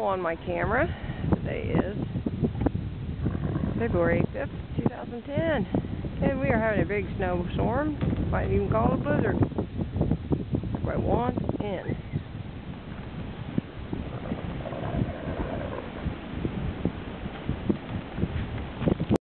on my camera. Today is February 5th, 2010. And we are having a big snowstorm. Might even call it a blizzard. Everybody wants in.